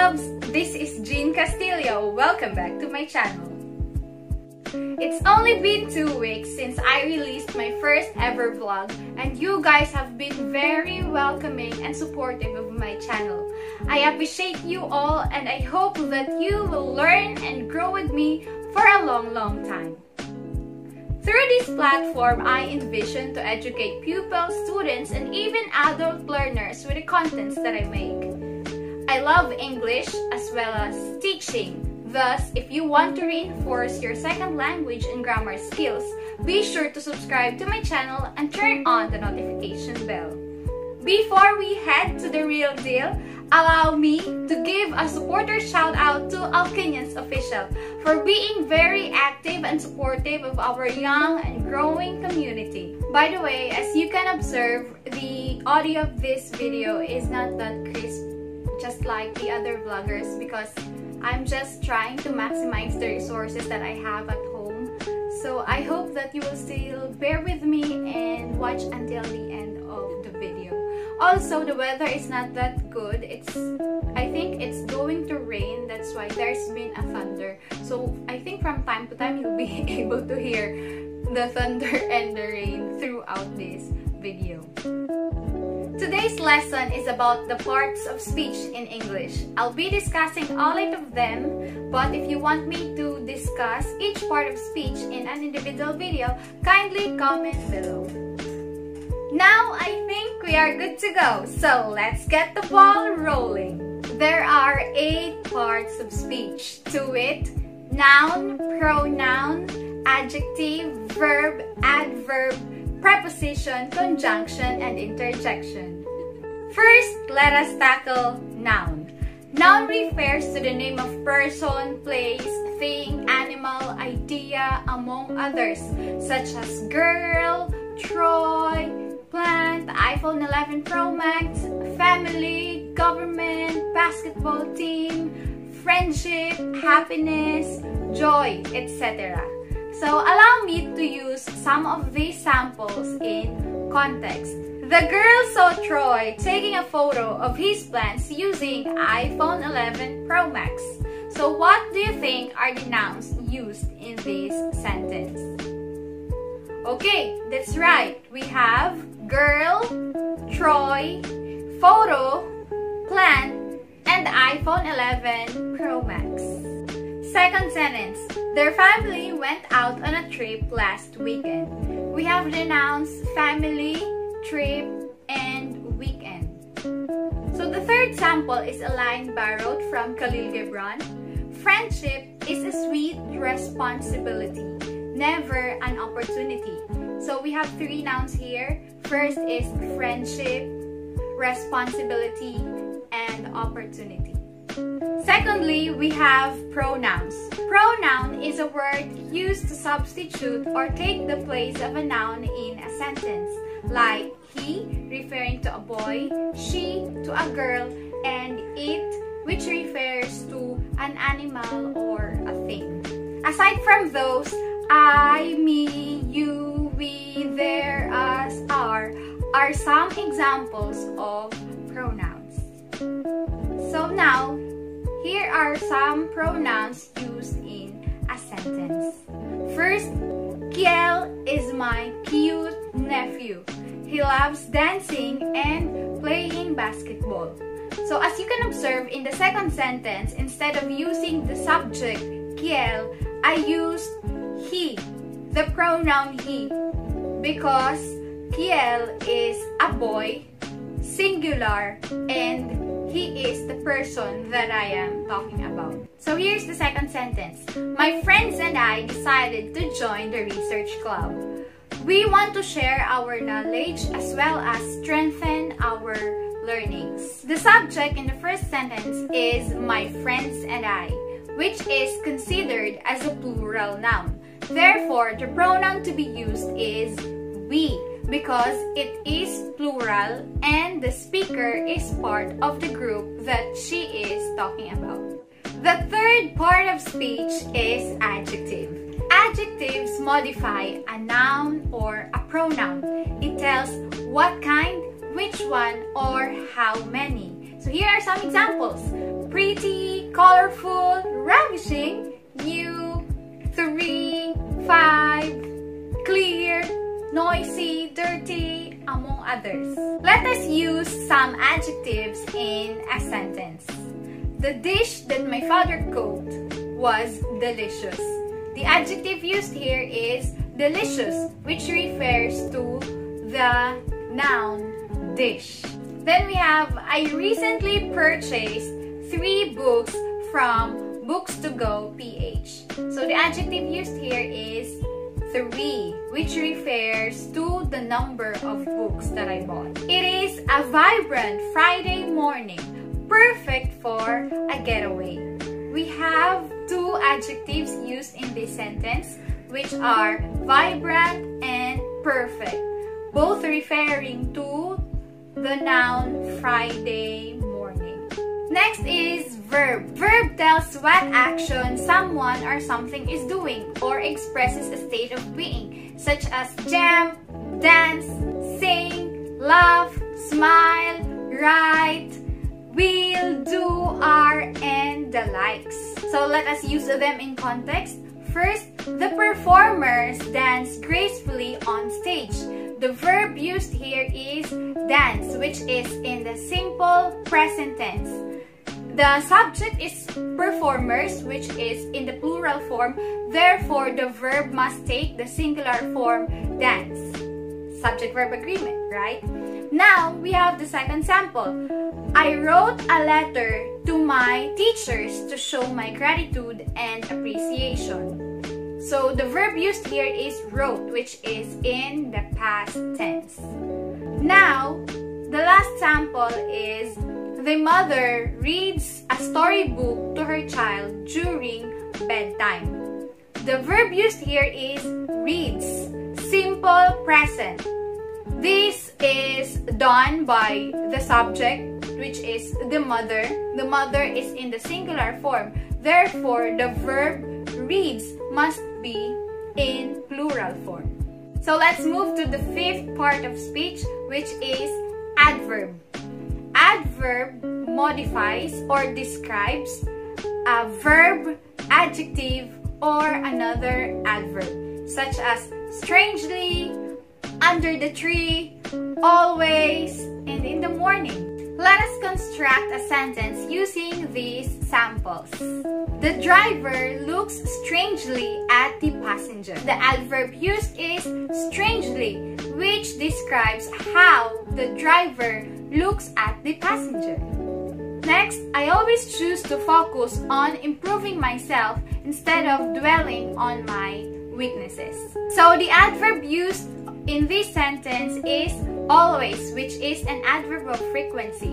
loves! This is Jean Castillo. Welcome back to my channel. It's only been 2 weeks since I released my first ever vlog, and you guys have been very welcoming and supportive of my channel. I appreciate you all, and I hope that you will learn and grow with me for a long time. Through this platform, I envision to educate pupils, students, and even adult learners with the contents that I make. I love English as well as teaching. Thus, if you want to reinforce your second language and grammar skills, be sure to subscribe to my channel and turn on the notification bell. Before we head to the real deal, allow me to give a supporter shout out to Alkenians Official for being very active and supportive of our young and growing community. By the way, as you can observe, the audio of this video is not that crisp just like the other vloggers because I'm just trying to maximize the resources that I have at home. So I hope that you will still bear with me and watch until the end of the video. Also, the weather is not that good. I think it's going to rain. That's why there's been a thunder. So I think from time to time you'll be able to hear the thunder and the rain throughout this video. Today's lesson is about the parts of speech in English. I'll be discussing all 8 of them, but if you want me to discuss each part of speech in an individual video, kindly comment below. Now I think we are good to go, so let's get the ball rolling. There are 8 parts of speech, to wit: noun, pronoun, adjective, verb, adverb, preposition, conjunction, and interjection. First, let us tackle noun. Noun refers to the name of person, place, thing, animal, idea, among others, such as girl, Troy, plant, iPhone 11 Pro Max, family, government, basketball team, friendship, happiness, joy, etc. So allow me to use some of these samples in context. The girl saw Troy taking a photo of his plants using iPhone 11 Pro Max. So what do you think are the nouns used in this sentence? Okay, that's right. We have girl, Troy, photo, plant, and iPhone 11 Pro Max. Second sentence. Their family went out on a trip last weekend. We have the nouns family, trip, and weekend. So the third sample is a line borrowed from Khalil Gibran. Friendship is a sweet responsibility, never an opportunity. So we have 3 nouns here. First is friendship, responsibility, and opportunity. Secondly, we have pronouns. Pronoun is a word used to substitute or take the place of a noun in a sentence, like he, referring to a boy, she, to a girl, and it, which refers to an animal or a thing. Aside from those, I, me, you, we, there, us, are some examples of pronouns. So now, here are some pronouns used in a sentence. First, Kiel is my cute nephew. He loves dancing and playing basketball. So as you can observe in the second sentence, instead of using the subject Kiel, I used he, the pronoun he, because Kiel is a boy, singular, and he is the person that I am talking about. So here's the second sentence. My friends and I decided to join the research club. We want to share our knowledge as well as strengthen our learnings. The subject in the first sentence is my friends and I, which is considered as a plural noun. Therefore, the pronoun to be used is we, because it is plural and the speaker is part of the group that she is talking about. The third part of speech is adjective. Adjectives modify a noun or a pronoun. It tells what kind, which one, or how many. So here are some examples. Pretty, colorful, ravishing, new, 3, 5, clear, noisy, dirty, among others. Let us use some adjectives in a sentence. The dish that my father cooked was delicious. The adjective used here is delicious, which refers to the noun dish. Then we have, I recently purchased 3 books from Books to Go PH. So the adjective used here is 3, which refers to the number of books that I bought. It is a vibrant Friday morning, perfect for a getaway. We have 2 adjectives used in this sentence, which are vibrant and perfect, both referring to the noun Friday morning. Next is verb. Verb tells what action someone or something is doing or expresses a state of being, such as jump, dance, sing, laugh, smile, write, will, do, are, and the likes. So let us use them in context. First, the performers dance gracefully on stage. The verb used here is dance, which is in the simple present tense. The subject is performers, which is in the plural form. Therefore, the verb must take the singular form dance. Subject-verb agreement, right? Now, we have the second sample. I wrote a letter to my teachers to show my gratitude and appreciation. So, the verb used here is wrote, which is in the past tense. Now, the last sample is the mother reads a storybook to her child during bedtime. The verb used here is reads, simple present. This is done by the subject, which is the mother. The mother is in the singular form. Therefore, the verb reads must be in plural form. So let's move to the 5th part of speech, which is adverb. Adverb modifies or describes a verb, adjective, or another adverb, such as strangely, under the tree, always, and in the morning. Let us construct a sentence using these samples. The driver looks strangely at the passenger. The adverb used is strangely, which describes how the driver looks at the passenger. Next, I always choose to focus on improving myself instead of dwelling on my weaknesses. So the adverb used in this sentence is always, which is an adverb of frequency.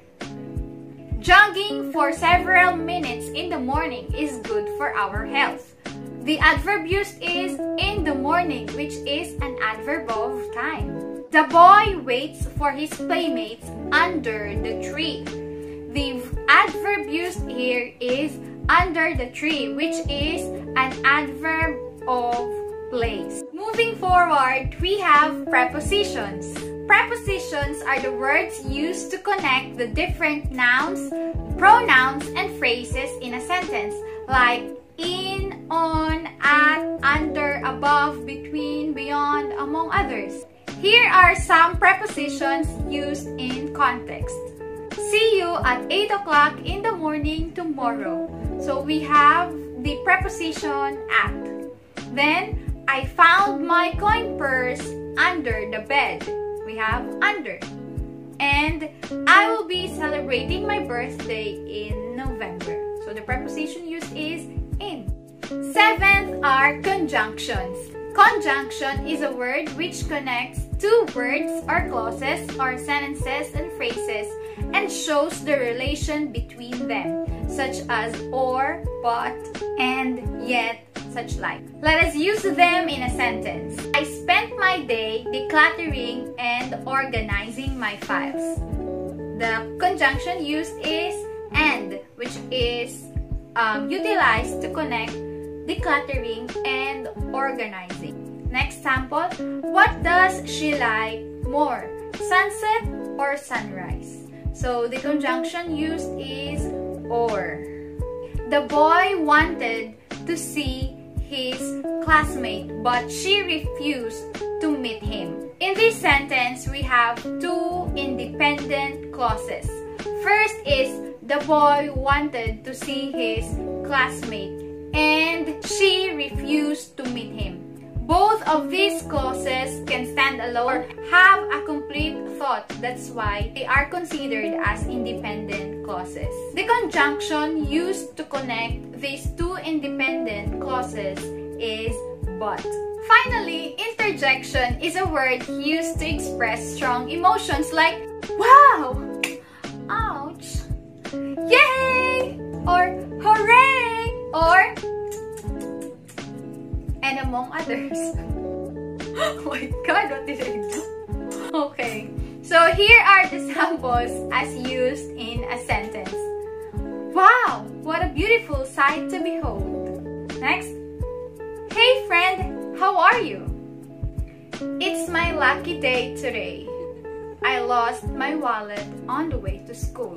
Jogging for several minutes in the morning is good for our health. The adverb used is in the morning, which is an adverb of time. The boy waits for his playmates under the tree. The adverb used here is under the tree, which is an adverb of place. Moving forward, we have prepositions. Prepositions are the words used to connect the different nouns, pronouns, and phrases in a sentence, like in, on, at, under, above, between, beyond, among others. Here are some prepositions used in context. See you at 8 o'clock in the morning tomorrow. So we have the preposition at. Then, I found my coin purse under the bed. We have under. And I will be celebrating my birthday in November. So the preposition used is in. 7th are conjunctions. Conjunction is a word which connects 2 words or clauses or sentences and phrases and shows the relation between them, such as or, but, and, yet, such like. Let us use them in a sentence. I spent my day decluttering and organizing my files. The conjunction used is and, which is utilized to connect decluttering and organizing. Next sample, what does she like more, sunset or sunrise? So the conjunction used is or. The boy wanted to see his classmate, but she refused to meet him. In this sentence, we have two independent clauses. First is the boy wanted to see his classmate and she refused to meet him. Both of these clauses can stand alone or have a complete thought. That's why they are considered as independent clauses. The conjunction used to connect these two independent clauses is but. Finally, interjection is a word used to express strong emotions like wow, ouch, yay, or hooray, or and among others. Oh my god, what did I do? Okay, so here are the samples as used in a sentence. Wow, what a beautiful sight to behold. Next. Hey friend, how are you? It's my lucky day today. I lost my wallet on the way to school.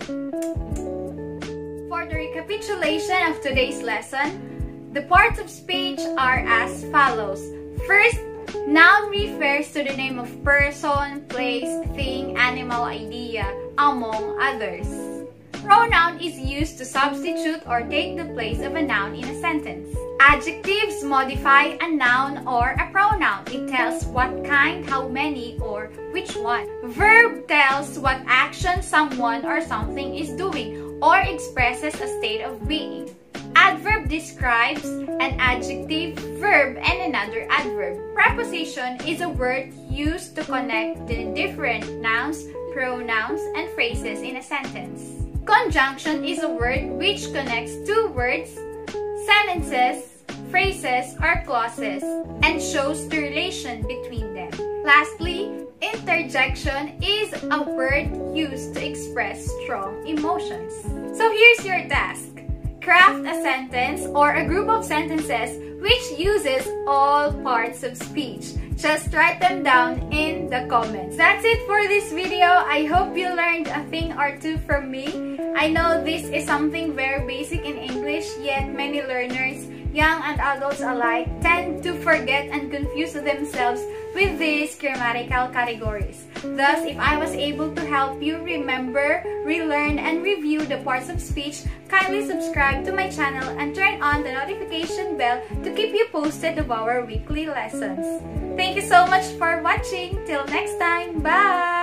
For the recapitulation of today's lesson, the parts of speech are as follows. First, noun refers to the name of person, place, thing, animal, idea, among others. Pronoun is used to substitute or take the place of a noun in a sentence. Adjectives modify a noun or a pronoun. It tells what kind, how many, or which one. Verb tells what action someone or something is doing or expresses a state of being. Adverb describes an adjective, verb, and another adverb. Preposition is a word used to connect the different nouns, pronouns, and phrases in a sentence. Conjunction is a word which connects two words, sentences, phrases, or clauses, and shows the relation between them. Lastly, interjection is a word used to express strong emotions. So here's your task. Craft a sentence or a group of sentences which uses all parts of speech. Just write them down in the comments. That's it for this video. I hope you learned a thing or two from me. I know this is something very basic in English, yet many learners, young and adults alike, tend to forget and confuse themselves with these grammatical categories. Thus, if I was able to help you remember, relearn, and review the parts of speech, kindly subscribe to my channel and turn on the notification bell to keep you posted of our weekly lessons. Thank you so much for watching. Till next time, bye!